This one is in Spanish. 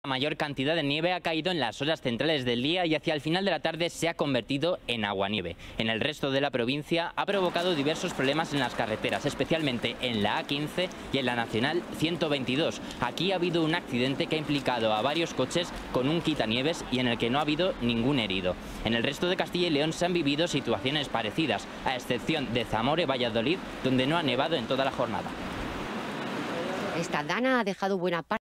La mayor cantidad de nieve ha caído en las horas centrales del día y hacia el final de la tarde se ha convertido en aguanieve. En el resto de la provincia ha provocado diversos problemas en las carreteras, especialmente en la A15 y en la Nacional 122. Aquí ha habido un accidente que ha implicado a varios coches con un quitanieves y en el que no ha habido ningún herido. En el resto de Castilla y León se han vivido situaciones parecidas, a excepción de Zamora y Valladolid, donde no ha nevado en toda la jornada. Esta dana ha dejado buena parte